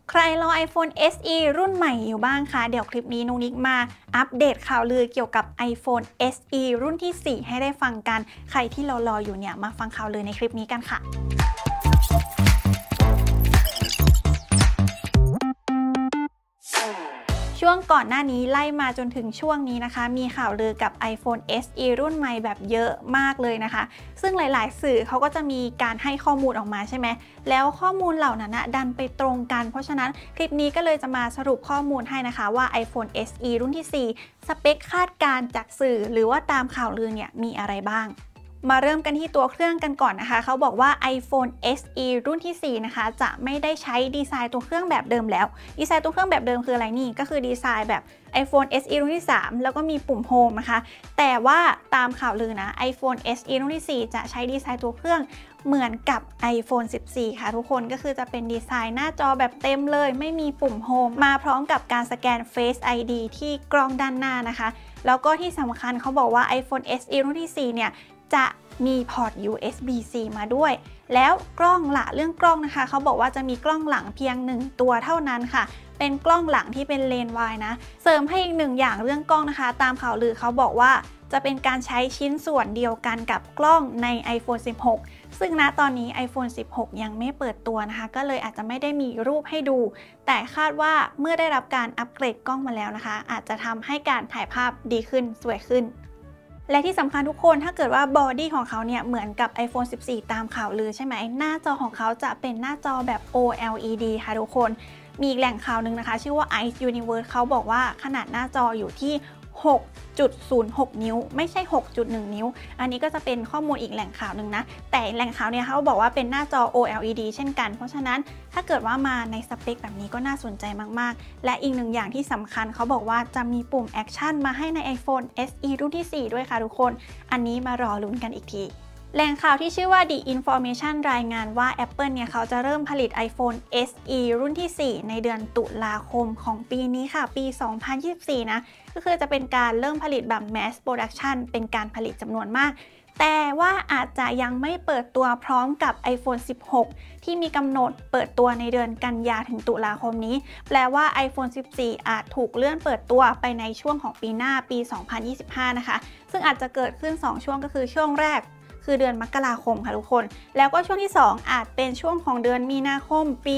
ใครรอ iPhone SE รุ่นใหม่อยู่บ้างคะเดี๋ยวคลิปนี้นุกนิกมาอัปเดตข่าวลือเกี่ยวกับ iPhone SE รุ่นที่ 4 ให้ได้ฟังกันใครที่รออยู่เนี่ยมาฟังข่าวลือในคลิปนี้กันค่ะช่วงก่อนหน้านี้ไล่มาจนถึงช่วงนี้นะคะมีข่าวลือกับ iPhone SE รุ่นใหม่แบบเยอะมากเลยนะคะซึ่งหลายๆสื่อเขาก็จะมีการให้ข้อมูลออกมาใช่ไหมแล้วข้อมูลเหล่านั้นดันไปตรงกันเพราะฉะนั้นคลิปนี้ก็เลยจะมาสรุปข้อมูลให้นะคะว่า iPhone SE รุ่นที่ 4 สเปคคาดการณ์จากสื่อหรือว่าตามข่าวลือเนี่ยมีอะไรบ้างมาเริ่มกันที่ตัวเครื่องกันก่อนนะคะเขาบอกว่า iPhone SE รุ่นที่ 4 นะคะจะไม่ได้ใช้ดีไซน์ตัวเครื่องแบบเดิมแล้วดีไซน์ตัวเครื่องแบบเดิมคืออะไรนี่ก็คือดีไซน์แบบ iPhone SE รุ่นที่ 3 แล้วก็มีปุ่ม Home นะคะแต่ว่าตามข่าวลือนะ iPhone SE รุ่นที่ 4 จะใช้ดีไซน์ตัวเครื่องเหมือนกับ iPhone 14 ค่ะทุกคนก็คือจะเป็นดีไซน์หน้าจอแบบเต็มเลยไม่มีปุ่ม Home มาพร้อมกับการสแกน Face ID ที่กล้องด้านหน้านะคะแล้วก็ที่สำคัญเขาบอกว่า iPhone SE รุ่นที่ 4 เนี่ยจะมีพอร์ต USB-C มาด้วยแล้วกล้องเรื่องกล้องนะคะเขาบอกว่าจะมีกล้องหลังเพียง1ตัวเท่านั้นค่ะเป็นกล้องหลังที่เป็นเลนส์วายนะเสริมให้อีก1อย่างเรื่องกล้องนะคะตามข่าวลือเขาบอกว่าจะเป็นการใช้ชิ้นส่วนเดียวกันกับกล้องใน iPhone 16 ซึ่งณตอนนี้ iPhone 16 ยังไม่เปิดตัวนะคะก็เลยอาจจะไม่ได้มีรูปให้ดูแต่คาดว่าเมื่อได้รับการอัปเกรดกล้องมาแล้วนะคะอาจจะทำให้การถ่ายภาพดีขึ้นสวยขึ้นและที่สำคัญทุกคนถ้าเกิดว่าบอดี้ของเขาเนี่ยเหมือนกับ iPhone 14 ตามข่าวลือใช่ไหมหน้าจอของเขาจะเป็นหน้าจอแบบ OLED ค่ะทุกคนมีอีกแหล่งข่าวหนึ่งนะคะชื่อว่า Ice Universe เขาบอกว่าขนาดหน้าจออยู่ที่ 6.06 นิ้วไม่ใช่ 6.1 นิ้วอันนี้ก็จะเป็นข้อมูลอีกแหล่งข่าวหนึ่งนะแต่แหล่งข่าวเนี่ยเขาบอกว่าเป็นหน้าจอ OLED เช่นกันเพราะฉะนั้นถ้าเกิดว่ามาในสเปคแบบนี้ก็น่าสนใจมากๆและอีกหนึ่งอย่างที่สำคัญเขาบอกว่าจะมีปุ่มแอคชั่นมาให้ใน iPhone SE รุ่นที่ 4 ด้วยค่ะทุกคนอันนี้มารอลุ้นกันอีกทีแหล่งข่าวที่ชื่อว่า The Information รายงานว่า Apple เนี่ยเขาจะเริ่มผลิต iPhone SE รุ่นที่ 4 ในเดือนตุลาคมของปีนี้ค่ะปี 2024 นะก็คือจะเป็นการเริ่มผลิตแบบ Mass Production เป็นการผลิตจำนวนมากแต่ว่าอาจจะยังไม่เปิดตัวพร้อมกับ iPhone 16 ที่มีกำหนดเปิดตัวในเดือนกันยาถึงตุลาคมนี้แปลว่า iPhone 14 อาจถูกเลื่อนเปิดตัวไปในช่วงของปีหน้าปี 2025 นะคะซึ่งอาจจะเกิดขึ้น2ช่วงก็คือช่วงแรกคือเดือนมกราคมค่ะทุกคนแล้วก็ช่วงที่2อาจเป็นช่วงของเดือนมีนาคมปี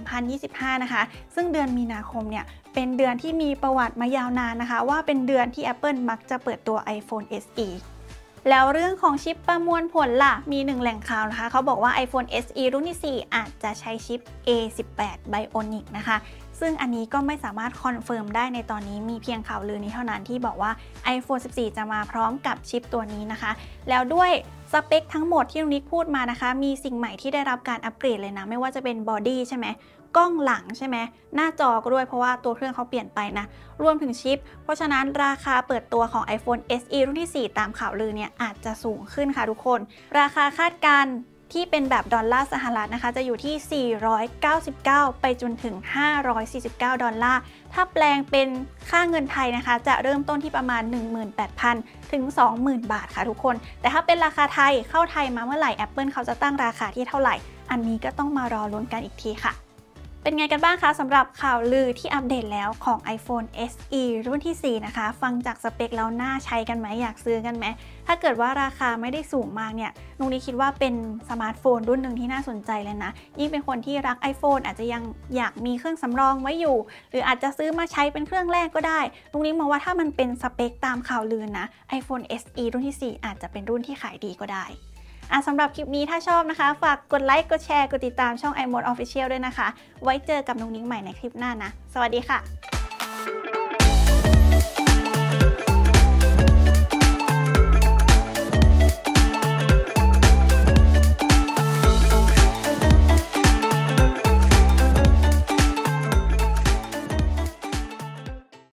2025 นะคะซึ่งเดือนมีนาคมเนี่ยเป็นเดือนที่มีประวัติมายาวนานนะคะว่าเป็นเดือนที่ Apple มักจะเปิดตัว iPhone SE แล้วเรื่องของชิปประมวลผลล่ะมี1แหล่งข่าวนะคะเขาบอกว่า iPhone SE รุ่นที่ 4 อาจจะใช้ชิป A18 Bionic นะคะซึ่งอันนี้ก็ไม่สามารถคอนเฟิร์มได้ในตอนนี้มีเพียงข่าวลือนี้เท่านั้นที่บอกว่า iPhone 14 จะมาพร้อมกับชิปตัวนี้นะคะแล้วด้วยสเปคทั้งหมดที่นิกพูดมานะคะมีสิ่งใหม่ที่ได้รับการอัปเกรดเลยนะไม่ว่าจะเป็นบอดี้ใช่ไหมกล้องหลังใช่ไหมหน้าจอก็ด้วยเพราะว่าตัวเครื่องเขาเปลี่ยนไปนะรวมถึงชิปเพราะฉะนั้นราคาเปิดตัวของ iPhone SE รุ่นที่ 4 ตามข่าวลือเนี่ยอาจจะสูงขึ้นค่ะทุกคนราคาคาดการณ์ที่เป็นแบบดอลลาร์สหรัฐนะคะจะอยู่ที่ 499 ไปจนถึง 549 ดอลลาร์ถ้าแปลงเป็นค่าเงินไทยนะคะจะเริ่มต้นที่ประมาณ 18,000 ถึง 20,000 บาทค่ะทุกคนแต่ถ้าเป็นราคาไทยเข้าไทยมาเมื่อไหร่ Apple เขาจะตั้งราคาที่เท่าไหร่อันนี้ก็ต้องมารอลุ้นกันอีกทีค่ะเป็นไงกันบ้างคะสำหรับข่าวลือที่อัปเดตแล้วของ iPhone SE รุ่นที่ 4 นะคะฟังจากสเปคแล้วน่าใช้กันไหมอยากซื้อกันไหมถ้าเกิดว่าราคาไม่ได้สูงมากเนี่ยนุกนี้คิดว่าเป็นสมาร์ทโฟนรุ่นหนึ่งที่น่าสนใจเลยนะยิ่งเป็นคนที่รัก iPhone อาจจะยังอยากมีเครื่องสำรองไว้อยู่หรืออาจจะซื้อมาใช้เป็นเครื่องแรกก็ได้นุกนี้มองว่าถ้ามันเป็นสเปคตามข่าวลือนะ iPhone SE รุ่นที่ 4 อาจจะเป็นรุ่นที่ขายดีก็ได้สำหรับคลิปนี้ถ้าชอบนะคะฝากกดไลค์กดแชร์กดติดตามช่อง iMode Official ด้วยนะคะไว้เจอกับนุกนิ้งใหม่ในคลิปหน้านะสวัสดีค่ะ